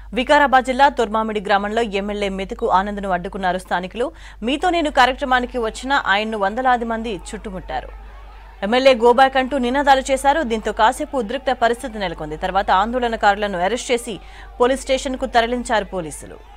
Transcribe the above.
వికారాబాద్ జిల్లా తుర్మామిడి గ్రామంలో ఎమ్మెల్యే మెతుకు ఆనంద్ను అడ్డుకున్నారు స్థానికులు. మీతో నేను కార్యక్రమానికి వచ్చిన ఆయన్ను వందలాది మంది చుట్టుముట్టారు. ఎమ్మెల్యే గోబ్యాక్ అంటూ నినాదాలు చేశారు. దీంతో కాసేపు ఉద్రిక్త పరిస్థితి నెలకొంది. తర్వాత ఆందోళనకారులను అరెస్ట్ చేసి పోలీస్ స్టేషన్కు తరలించారు పోలీసులు.